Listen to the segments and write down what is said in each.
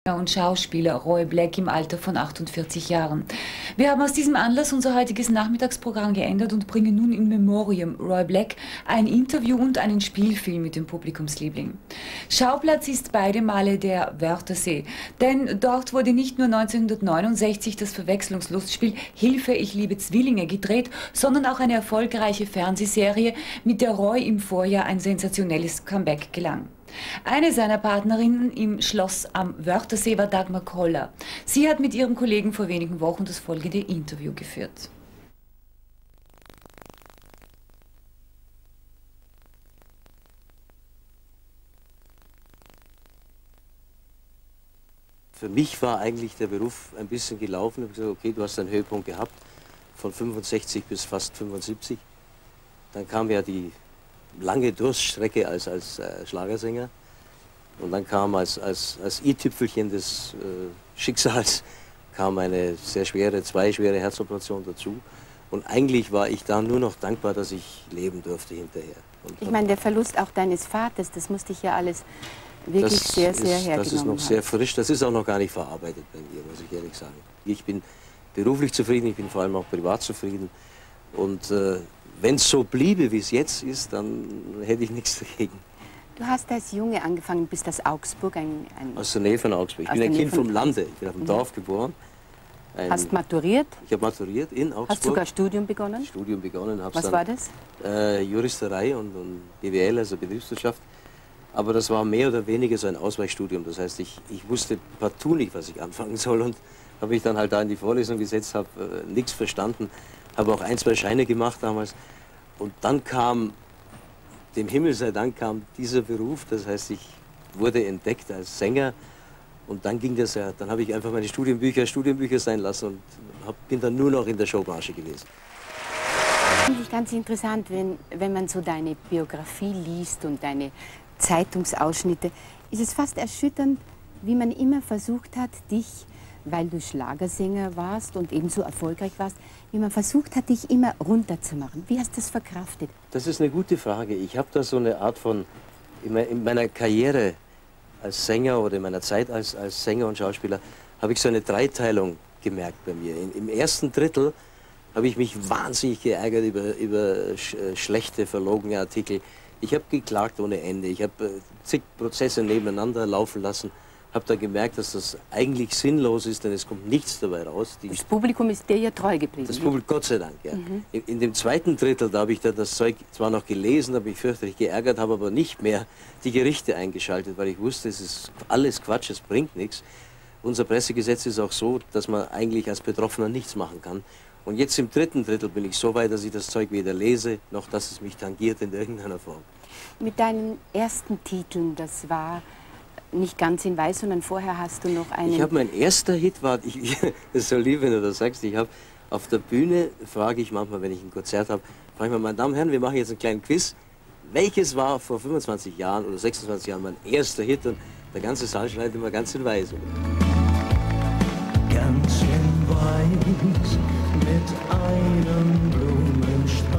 Und Schauspieler Roy Black im Alter von 48 Jahren. Wir haben aus diesem Anlass unser heutiges Nachmittagsprogramm geändert und bringen nun in Memoriam Roy Black ein Interview und einen Spielfilm mit dem Publikumsliebling. Schauplatz ist beide Male der Wörthersee, denn dort wurde nicht nur 1969 das Verwechslungslustspiel Hilfe, ich liebe Zwillinge gedreht, sondern auch eine erfolgreiche Fernsehserie, mit der Roy im Vorjahr ein sensationelles Comeback gelang. Eine seiner Partnerinnen im Schloss am Wörthersee war Dagmar Koller. Sie hat mit ihrem Kollegen vor wenigen Wochen das folgende Interview geführt. Für mich war eigentlich der Beruf ein bisschen gelaufen. Ich habe gesagt, okay, du hast einen Höhepunkt gehabt, von 65 bis fast 75. Dann kam ja die lange Durststrecke als Schlagersänger. Und dann kam als i-Tüpfelchen des Schicksals kam eine sehr schwere, zwei schwere Herzoperationen dazu. Und eigentlich war ich da nur noch dankbar, dass ich leben durfte hinterher. Ich meine, der Verlust auch deines Vaters, das musste ich ja alles wirklich sehr hergenommen haben. Das ist noch sehr frisch, das ist auch noch gar nicht verarbeitet bei mir, muss ich ehrlich sagen. Ich bin beruflich zufrieden, ich bin vor allem auch privat zufrieden. Und wenn es so bliebe, wie es jetzt ist, dann hätte ich nichts dagegen. Du hast als Junge angefangen, bist aus Augsburg, aus der Nähe von Augsburg. Ich bin ein Kind vom Lande, ich bin auf dem Dorf geboren. Hast maturiert? Ich habe maturiert in Augsburg. Hast sogar Studium begonnen? Studium begonnen. Was war das? Juristerei und BWL, also Betriebswirtschaft. Aber das war mehr oder weniger so ein Ausweichstudium. Das heißt, ich wusste partout nicht, was ich anfangen soll. Und habe mich dann halt da in die Vorlesung gesetzt, habe nichts verstanden. Habe auch ein, zwei Scheine gemacht damals. Und dann kam, dem Himmel sei Dank, kam dieser Beruf. Das heißt, ich wurde entdeckt als Sänger. Und dann ging das ja, dann habe ich einfach meine Studienbücher sein lassen und bin dann nur noch in der Showbranche gewesen. Finde ich ganz interessant, wenn man so deine Biografie liest und deine Zeitungsausschnitte, ist es fast erschütternd, wie man immer versucht hat, dich, weil du Schlagersänger warst und ebenso erfolgreich warst, wie man versucht hat, dich immer runterzumachen. Wie hast du das verkraftet? Das ist eine gute Frage. Ich habe da so eine Art von, in meiner Karriere als Sänger oder in meiner Zeit als Sänger und Schauspieler, habe ich so eine Dreiteilung gemerkt bei mir. Im ersten Drittel habe ich mich wahnsinnig geärgert über schlechte, verlogene Artikel. Ich habe geklagt ohne Ende. Ich habe zig Prozesse nebeneinander laufen lassen. Habe da gemerkt, dass das eigentlich sinnlos ist, denn es kommt nichts dabei raus. Das Publikum ist dir ja treu geblieben. Das Publikum, Gott sei Dank, ja. In dem zweiten Drittel, da habe ich dann das Zeug zwar noch gelesen, habe mich fürchterlich geärgert, habe aber nicht mehr die Gerichte eingeschaltet, weil ich wusste, es ist alles Quatsch, es bringt nichts. Unser Pressegesetz ist auch so, dass man eigentlich als Betroffener nichts machen kann. Und jetzt im dritten Drittel bin ich so weit, dass ich das Zeug weder lese, noch dass es mich tangiert in irgendeiner Form. Mit deinen ersten Titeln, das war nicht ganz in Weiß, sondern vorher hast du noch einen... Ich habe mein erster Hit, das ist so lieb, wenn du das sagst, ich habe auf der Bühne, frage ich manchmal, wenn ich ein Konzert habe, frage ich mal, meine Damen und Herren, wir machen jetzt einen kleinen Quiz. Welches war vor 25 Jahren oder 26 Jahren mein erster Hit? Und der ganze Saal schneidet immer ganz in Weiß. Ganz in Weiß mit einem Blumenstrauß.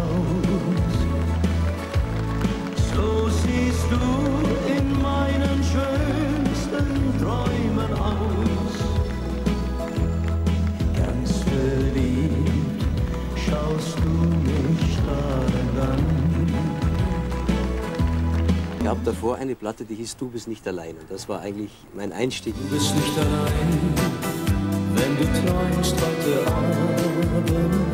So siehst du in meinen schönsten Träumen aus. Ganz verliebt schaust du mich strahlend an. Ich habe davor eine Platte, die hieß Du bist nicht allein. Und das war eigentlich mein Einstieg. Du bist nicht allein, wenn du träumst heute Abend.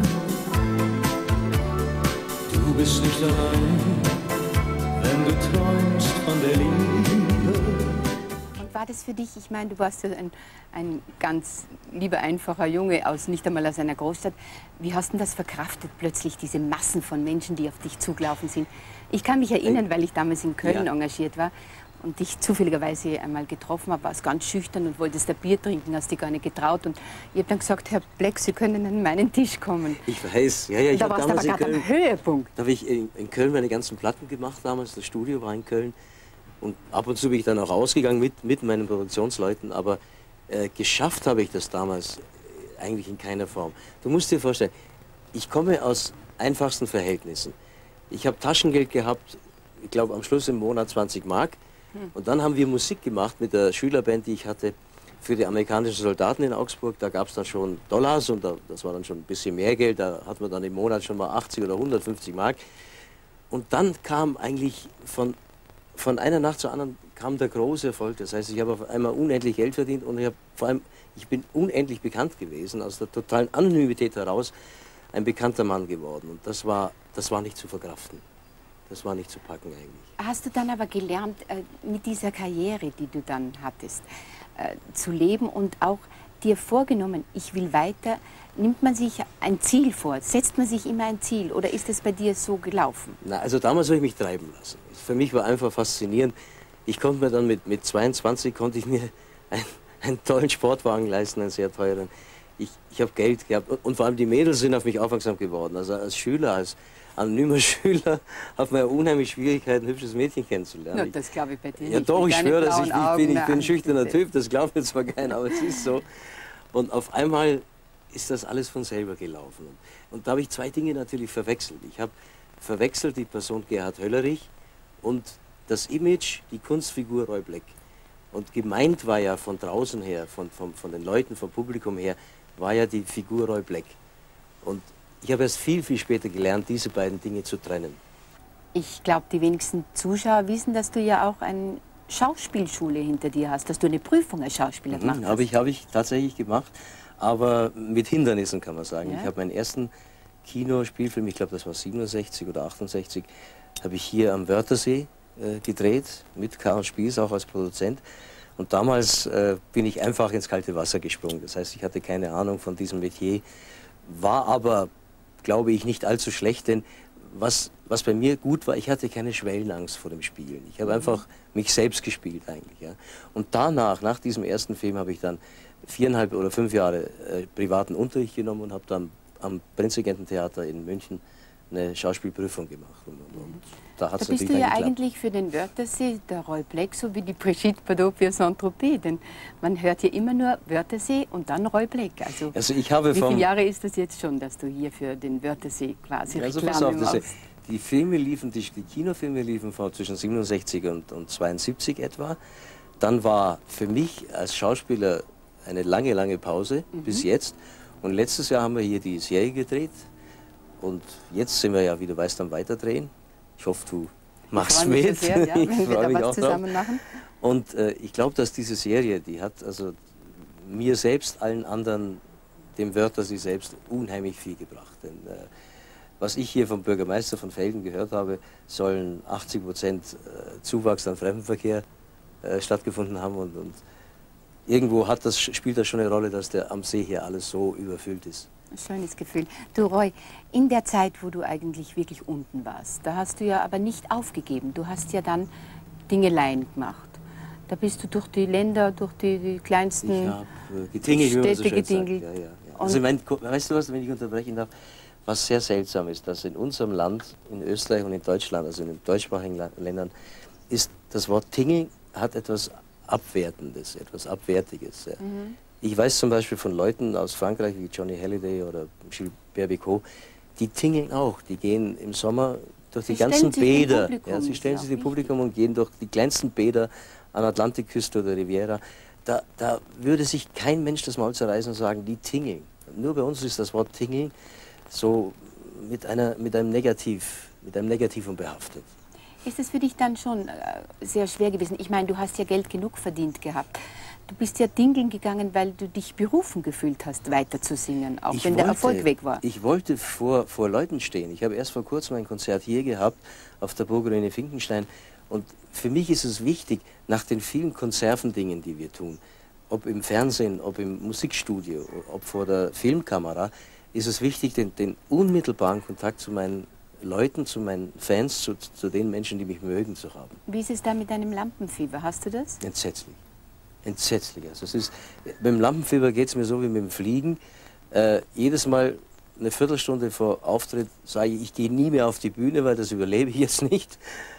Du bist nicht allein, wenn du träumst von der Liebe. Und war das für dich, ich meine, du warst ja ein ganz lieber, einfacher Junge, nicht einmal aus einer Großstadt. Wie hast du das verkraftet, plötzlich diese Massen von Menschen, die auf dich zugelaufen sind? Ich kann mich erinnern, weil ich damals in Köln engagiert war und dich zufälligerweise einmal getroffen habe, warst ganz schüchtern und wolltest ein Bier trinken, hast dich gar nicht getraut. Und ich habe dann gesagt, Herr Black, Sie können an meinen Tisch kommen. Ich weiß, ja, ich da warst du aber gerade am Höhepunkt. Da habe ich in Köln meine ganzen Platten gemacht damals, das Studio war in Köln. Und ab und zu bin ich dann auch rausgegangen mit meinen Produktionsleuten, aber geschafft habe ich das damals eigentlich in keiner Form. Du musst dir vorstellen, ich komme aus einfachsten Verhältnissen. Ich habe Taschengeld gehabt, ich glaube am Schluss im Monat 20 Mark. Und dann haben wir Musik gemacht mit der Schülerband, die ich hatte, für die amerikanischen Soldaten in Augsburg, da gab es dann schon Dollars und das war dann schon ein bisschen mehr Geld, da hat man dann im Monat schon mal 80 oder 150 Mark. Und dann kam eigentlich von einer Nacht zur anderen kam der große Erfolg. Das heißt, ich habe auf einmal unendlich Geld verdient und ich bin unendlich bekannt gewesen, aus der totalen Anonymität heraus ein bekannter Mann geworden. Und das war nicht zu verkraften. Das war nicht zu packen eigentlich. Hast du dann aber gelernt, mit dieser Karriere, die du dann hattest, zu leben und auch dir vorgenommen, ich will weiter, nimmt man sich ein Ziel vor? Setzt man sich immer ein Ziel oder ist es bei dir so gelaufen? Na, also damals habe ich mich treiben lassen. Für mich war einfach faszinierend. Ich konnte mir dann mit 22 konnte ich mir einen tollen Sportwagen leisten, einen sehr teuren. Ich habe Geld gehabt und vor allem die Mädels sind auf mich aufmerksam geworden. Also als Schüler, als anonymer Schüler hat man ja unheimlich Schwierigkeiten, ein hübsches Mädchen kennenzulernen. Ja, das glaube ich bei dir ja, nicht. doch, ich schwöre, dass ich bin ein schüchterner bitte. Typ, das glaubt mir zwar keiner, aber es ist so. Und auf einmal ist das alles von selber gelaufen. Und da habe ich zwei Dinge natürlich verwechselt. Ich habe verwechselt die Person Gerhard Höllerich und das Image, die Kunstfigur Roy Black. Und gemeint war ja von draußen her, von den Leuten, vom Publikum her, war ja die Figur Roy Black. Und ich habe erst viel, viel später gelernt, diese beiden Dinge zu trennen. Ich glaube, die wenigsten Zuschauer wissen, dass du ja auch eine Schauspielschule hinter dir hast, dass du eine Prüfung als Schauspieler gemacht hast. Habe ich tatsächlich gemacht, aber mit Hindernissen kann man sagen. Ja? Ich habe meinen ersten Kinospielfilm, ich glaube das war 67 oder 68, habe ich hier am Wörthersee gedreht, mit Karl Spieß auch als Produzent. Und damals bin ich einfach ins kalte Wasser gesprungen. Das heißt, ich hatte keine Ahnung von diesem Metier, war aber, glaube ich, nicht allzu schlecht, denn was bei mir gut war, ich hatte keine Schwellenangst vor dem Spielen. Ich habe einfach mich selbst gespielt eigentlich. Ja. Und danach, nach diesem ersten Film, habe ich dann 4,5 oder 5 Jahre privaten Unterricht genommen und habe dann am Prinzregententheater in München eine Schauspielprüfung gemacht. Und da hat's Da bist du ja eigentlich für den Wörthersee der Roy Black, so wie die Brigitte Bardot für Saint-Tropez. Denn man hört hier immer nur Wörthersee und dann Roy Black. Also ich habe wie viele Jahre ist das jetzt schon, dass du hier für den Wörthersee quasi Reklame machst? Die Filme liefen, die Kinofilme liefen zwischen 67 und 72 etwa. Dann war für mich als Schauspieler eine lange, lange Pause bis jetzt. Und letztes Jahr haben wir hier die Serie gedreht. Und jetzt sind wir ja, wie du weißt, am Weiterdrehen. Ich hoffe, du machst mit. Sehr, ja, wenn wir da was zusammen drauf. machen. Und ich glaube, dass diese Serie, die hat also mir selbst, allen anderen, dem Wörthersee selbst, unheimlich viel gebracht. Denn was ich hier vom Bürgermeister von Velden gehört habe, sollen 80% Zuwachs an Fremdenverkehr stattgefunden haben. Und irgendwo spielt das schon eine Rolle, dass am See hier alles so überfüllt ist. Ein schönes Gefühl. Du Roy, in der Zeit, wo du eigentlich wirklich unten warst, da hast du ja aber nicht aufgegeben. Du hast ja dann Dingeleien gemacht. Da bist du durch die Länder, durch die kleinsten ich habe getingelt, Städte getingelt. Ja. Also weißt du was, wenn ich unterbrechen darf, was sehr seltsam ist, dass in unserem Land, in Österreich und in Deutschland, also in den deutschsprachigen Ländern, ist das Wort Tingeln hat etwas Abwertendes, etwas Abwertiges. Ja. Ich weiß zum Beispiel von Leuten aus Frankreich wie Johnny Hallyday oder Gilbert Bécaud, die tingeln auch, die gehen im Sommer durch die ganzen Bäder. Ja, sie stellen sich dem Publikum und gehen durch die kleinsten Bäder an Atlantikküste oder Riviera. Da würde sich kein Mensch das Maul zerreißen und sagen, die tingeln. Nur bei uns ist das Wort tingeln so mit einem Negativum behaftet. Ist es für dich dann schon sehr schwer gewesen? Ich meine, du hast ja Geld genug verdient gehabt. Du bist ja dingeln gegangen, weil du dich berufen gefühlt hast, weiter zu singen, auch wenn der Erfolg weg war. Ich wollte vor Leuten stehen. Ich habe erst vor kurzem ein Konzert hier gehabt, auf der Burgruine Finkenstein. Und für mich ist es wichtig, nach den vielen Konservendingen, die wir tun, ob im Fernsehen, ob im Musikstudio, ob vor der Filmkamera, ist es wichtig, den unmittelbaren Kontakt zu meinen Leuten, zu meinen Fans, zu den Menschen, die mich mögen, zu haben. Wie ist es da mit deinem Lampenfieber? Hast du das? Entsetzlich. Entsetzlich. Also mit dem Lampenfieber geht es mir so wie mit dem Fliegen. Jedes Mal eine Viertelstunde vor Auftritt sage ich gehe nie mehr auf die Bühne, weil das überlebe ich jetzt nicht.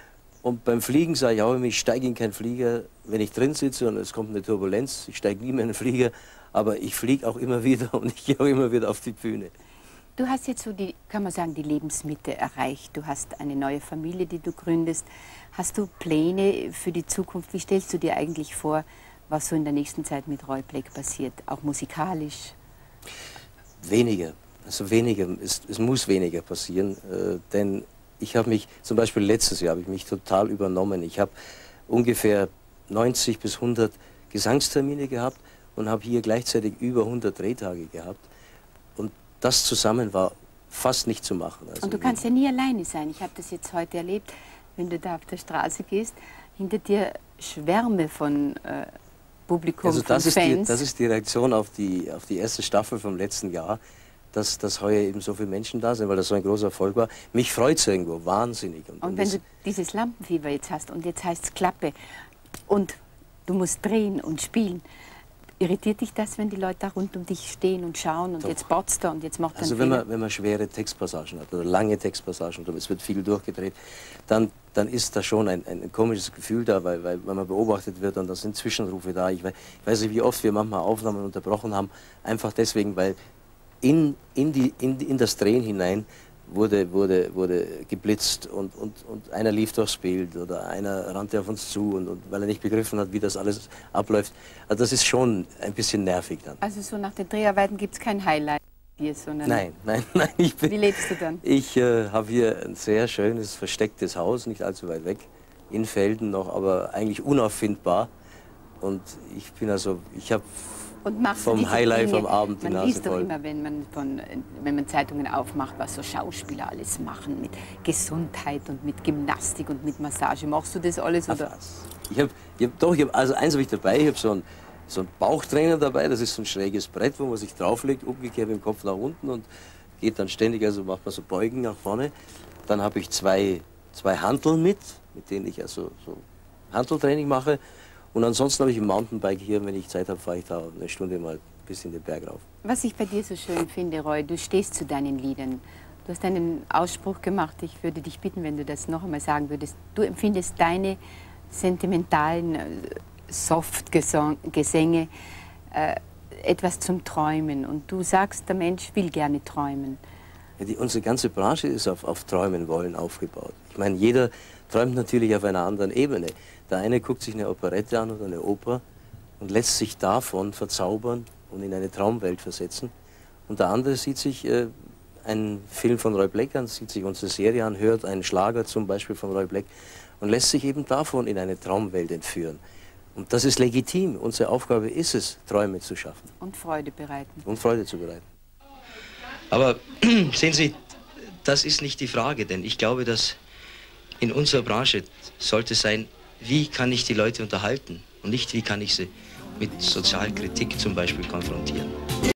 Und beim Fliegen sage ich auch immer, ich steige in keinen Flieger, wenn ich drin sitze und es kommt eine Turbulenz, ich steige nie mehr in den Flieger, aber ich fliege auch immer wieder und ich gehe auch immer wieder auf die Bühne. Du hast jetzt so kann man sagen, die Lebensmitte erreicht. Du hast eine neue Familie, die du gründest. Hast du Pläne für die Zukunft? Wie stellst du dir eigentlich vor, was so in der nächsten Zeit mit Roy Black passiert, auch musikalisch? Weniger, also weniger, es muss weniger passieren, denn ich habe mich, zum Beispiel letztes Jahr habe ich mich total übernommen. Ich habe ungefähr 90 bis 100 Gesangstermine gehabt und habe hier gleichzeitig über 100 Drehtage gehabt. Und das zusammen war fast nicht zu machen. Also und du kannst ja nie alleine sein. Ich habe das jetzt heute erlebt, wenn du da auf der Straße gehst, hinter dir Schwärme von Publikum, also das von Fans. Das ist die Reaktion auf die erste Staffel vom letzten Jahr, dass heuer eben so viele Menschen da sind, weil das so ein großer Erfolg war. Mich freut es irgendwo, wahnsinnig. Und wenn du dieses Lampenfieber jetzt hast und jetzt heißt es Klappe und du musst drehen und spielen, irritiert dich das, wenn die Leute da rund um dich stehen und schauen und jetzt botzt er und jetzt macht er einen Fehler? Wenn man schwere Textpassagen hat oder lange Textpassagen, es wird viel durchgedreht, dann ist da schon ein komisches Gefühl da, weil man beobachtet wird und da sind Zwischenrufe da. Ich weiß nicht, wie oft wir manchmal Aufnahmen unterbrochen haben, einfach deswegen, weil in das Drehen hinein wurde geblitzt und einer lief durchs Bild oder einer rannte auf uns zu und weil er nicht begriffen hat, wie das alles abläuft. Also das ist schon ein bisschen nervig dann. Also so nach den Dreharbeiten gibt es kein Highlight hier, sondern... Nein. Wie lebst du dann? Ich habe hier ein sehr schönes, verstecktes Haus, nicht allzu weit weg, in Velden noch, aber eigentlich unauffindbar. Und ich bin also, ich habe vom Highlight vom Abend die Nase voll. Man liest doch immer, wenn man Zeitungen aufmacht, was so Schauspieler alles machen mit Gesundheit und mit Gymnastik und mit Massage. Machst du das alles? Oder? Also eins habe ich dabei, ich habe so einen Bauchtrainer dabei, das ist so ein schräges Brett, wo man sich drauflegt, umgekehrt mit dem Kopf nach unten und geht dann ständig, also macht man so Beugen nach vorne. Dann habe ich zwei Hanteln mit denen ich also so Hanteltraining mache. Und ansonsten habe ich ein Mountainbike hier, wenn ich Zeit habe, fahre ich da eine Stunde mal bis in den Berg rauf. Was ich bei dir so schön finde, Roy, du stehst zu deinen Liedern. Du hast einen Ausspruch gemacht, ich würde dich bitten, wenn du das noch einmal sagen würdest. Du empfindest deine sentimentalen Soft-Gesänge etwas zum Träumen. Und du sagst, der Mensch will gerne träumen. Ja, unsere ganze Branche ist auf Träumen wollen aufgebaut. Ich meine, jeder träumt natürlich auf einer anderen Ebene. Der eine guckt sich eine Operette an oder eine Oper und lässt sich davon verzaubern und in eine Traumwelt versetzen. Und der andere sieht sich einen Film von Roy Black an, sieht sich unsere Serie an, hört einen Schlager zum Beispiel von Roy Black und lässt sich eben davon in eine Traumwelt entführen. Und das ist legitim. Unsere Aufgabe ist es, Träume zu schaffen. Und Freude bereiten. Und Freude zu bereiten. Aber sehen Sie, das ist nicht die Frage, denn ich glaube, dass in unserer Branche sollte sein, wie kann ich die Leute unterhalten und nicht, wie kann ich sie mit Sozialkritik zum Beispiel konfrontieren.